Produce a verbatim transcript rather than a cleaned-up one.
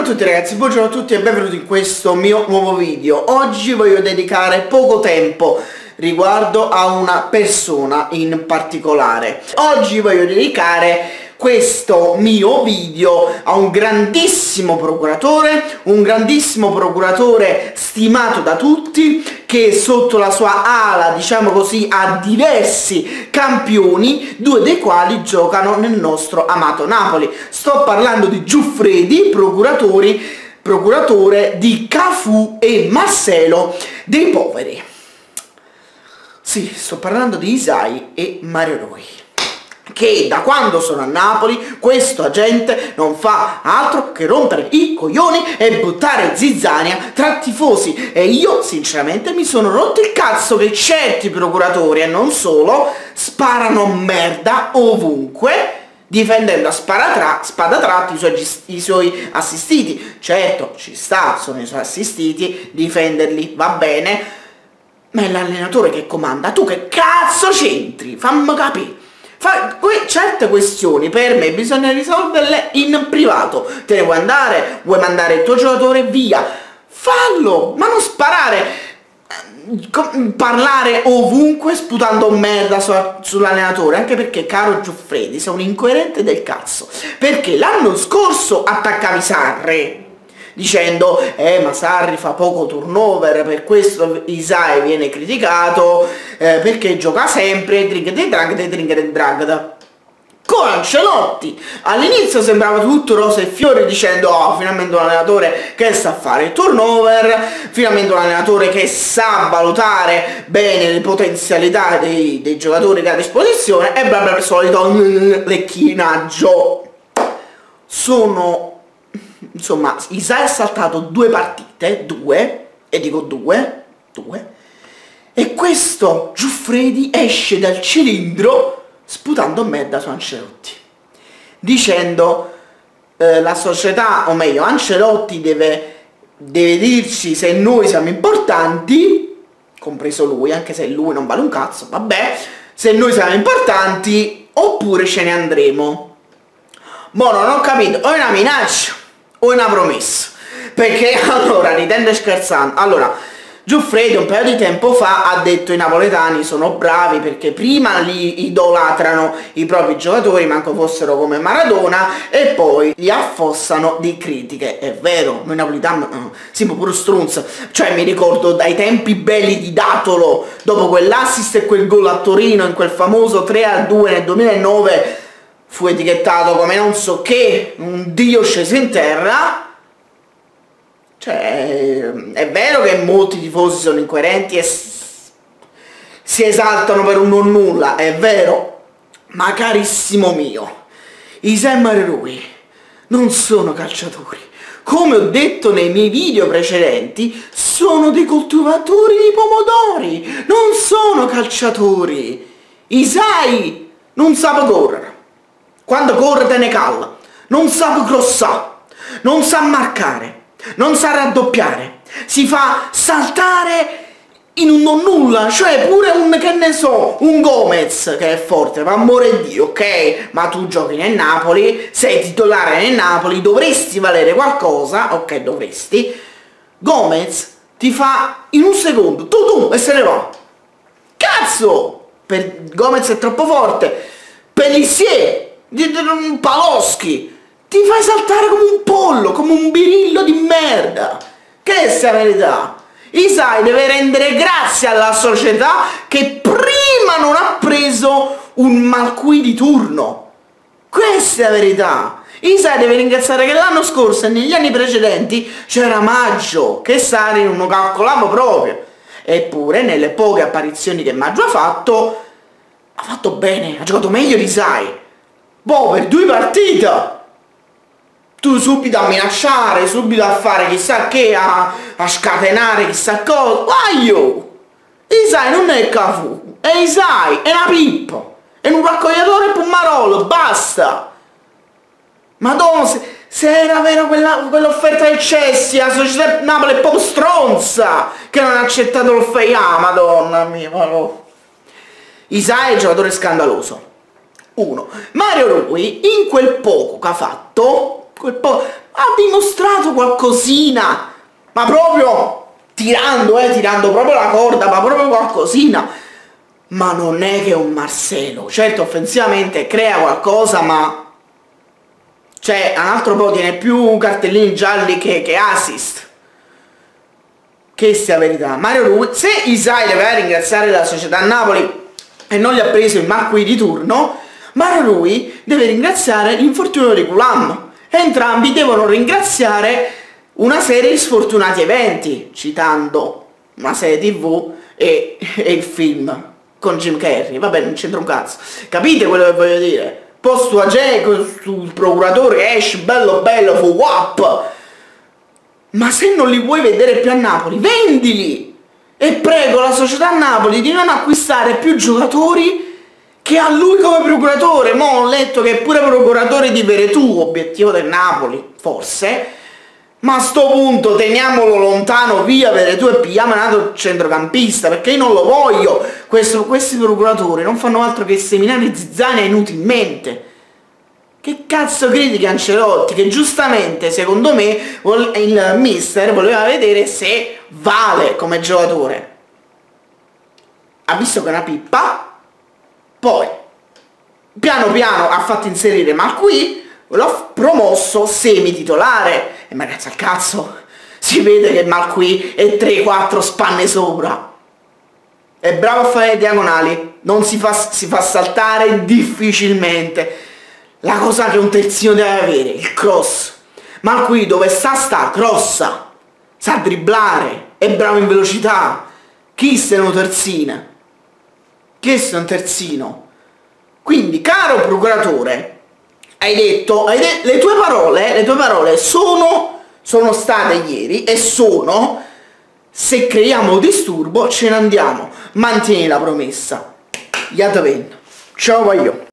Salve a tutti ragazzi, buongiorno a tutti e benvenuti in questo mio nuovo video. Oggi voglio dedicare poco tempo riguardo a una persona in particolare. Oggi voglio dedicare questo mio video a un grandissimo procuratore, un grandissimo procuratore stimato da tutti, che sotto la sua ala, diciamo così, ha diversi campioni, due dei quali giocano nel nostro amato Napoli. Sto parlando di Giuffredi, procuratori, procuratore di Cafu e Marcelo dei Poveri. Sì, sto parlando di Isai e Mario Rui, che da quando sono a Napoli questo agente non fa altro che rompere i coglioni e buttare zizzania tra tifosi, e io sinceramente mi sono rotto il cazzo che certi procuratori, e non solo, sparano merda ovunque difendendo a spada tratta i suoi, i suoi assistiti. Certo, ci sta, sono i suoi assistiti, difenderli va bene, ma è l'allenatore che comanda. Tu che cazzo c'entri? Fammi capire. Fa, certe questioni per me bisogna risolverle in privato. Te ne vuoi andare? Vuoi mandare il tuo giocatore via? Fallo, ma non sparare, parlare ovunque sputando merda su, sull'allenatore. Anche perché, caro Giuffredi, sei un incoerente del cazzo, perché l'anno scorso attaccavi Sarri dicendo eh ma Sarri fa poco turnover, per questo Isai viene criticato, eh, perché gioca sempre drink de drag de drink de drag. Con Ancelotti all'inizio sembrava tutto rose e fiori, dicendo oh, finalmente un allenatore che sa fare il turnover, finalmente un allenatore che sa valutare bene le potenzialità dei, dei giocatori che ha a disposizione, e bla bla bla, il solito lecchinaggio. Sono Insomma, Isai ha saltato due partite, due, e dico due, due, e questo Giuffredi esce dal cilindro sputando merda su Ancelotti, dicendo eh, la società, o meglio Ancelotti deve, deve dirci se noi siamo importanti, compreso lui, anche se lui non vale un cazzo, vabbè, se noi siamo importanti oppure ce ne andremo. Mo non ho capito, o è una minaccia o una promessa, perché allora, ridendo e scherzando, allora Giuffredi un paio di tempo fa ha detto i napoletani sono bravi perché prima li idolatrano i propri giocatori, manco fossero come Maradona, e poi li affossano di critiche. È vero, noi napoletani uh, siamo pure strunz, cioè mi ricordo dai tempi belli di Datolo, dopo quell'assist e quel gol a Torino in quel famoso tre a due nel duemilanove, fu etichettato come non so che, un dio sceso in terra. Cioè, è vero che molti tifosi sono incoerenti e si esaltano per un non nulla, è vero, ma carissimo mio, Isai e Mario Rui non sono calciatori. Come ho detto nei miei video precedenti, sono dei coltivatori di pomodori, non sono calciatori. Isai non sa correre, quando corre te ne calla, non sa crossare, non sa marcare, non sa raddoppiare, si fa saltare in un non nulla, cioè pure un, che ne so, un Gomez che è forte, per amore di Dio, ok, ma tu giochi nel Napoli, sei titolare nel Napoli, dovresti valere qualcosa, ok, dovresti. Gomez ti fa in un secondo, tu tu, e se ne va. Cazzo! Per Gomez è troppo forte. Pelissier, Paloschi, ti fai saltare come un pollo, come un birillo di merda. Che è sta verità? Isai deve rendere grazie alla società che prima non ha preso un Malqui di turno. Questa è la verità. Isai deve ringraziare che l'anno scorso e negli anni precedenti c'era Maggio, che Sarri non lo calcolava proprio. Eppure nelle poche apparizioni che Maggio ha fatto, ha fatto bene, ha giocato meglio di Isai. Boh, per due partite tu subito a minacciare, subito a fare chissà che, a, a scatenare chissà cosa. Guaglio! Isai non è Cafu, è Isai, è una pippa, è un raccogliatore Pomarolo, basta! Madonna, se, se era vera quella, quell'offerta del Chelsea, la società Napoli è proprio stronza, che non ha accettato l'offerta, ah, madonna mia, madonna. Isai è un giocatore scandaloso. Uno. Mario Rui, in quel poco che ha fatto, quel po', ha dimostrato qualcosina, ma proprio tirando, eh, tirando proprio la corda, ma proprio qualcosina. Ma non è che un Marcelo, certo offensivamente crea qualcosa, ma cioè un altro po' tiene più cartellini gialli che, che assist. Che sia verità. Mario Rui, se Isai deve ringraziare la società Napoli e non gli ha preso il Marquis di turno, Mario Rui deve ringraziare l'infortunio di Thuram. Entrambi devono ringraziare una serie di sfortunati eventi, citando una serie tv e, e il film con Jim Carrey. Vabbè, non c'entra un cazzo. Capite quello che voglio dire? Posto a Geco sul procuratore che esce bello bello fu W A P. Ma se non li vuoi vedere più a Napoli, vendili! E prego la società Napoli di non acquistare più giocatori che ha lui come procuratore. Mo' ho letto che è pure procuratore di Veretù, obiettivo del Napoli, forse. Ma a sto punto teniamolo lontano via Veretù e pigliamo un altro centrocampista, perché io non lo voglio. Questo, questi procuratori non fanno altro che seminare zizzania inutilmente. Che cazzo critica Ancelotti, che giustamente secondo me il mister voleva vedere se vale come giocatore. Ha visto che è una pippa, poi piano piano ha fatto inserire Marquis, l'ho promosso semi titolare e ma grazie al cazzo si vede che Marquis è tre quattro spanne sopra. È bravo a fare le diagonali, non si fa, si fa saltare difficilmente. La cosa che un terzino deve avere, il cross. Marquis dove sta sta, crossa, sa dribblare, è bravo in velocità. Chi se un terzino? Chi se un terzino? Quindi, caro procuratore, hai detto, hai de le tue parole, le tue parole sono, sono state ieri e sono: se creiamo disturbo ce ne andiamo. Mantieni la promessa. Yataven. Ciao Vaio.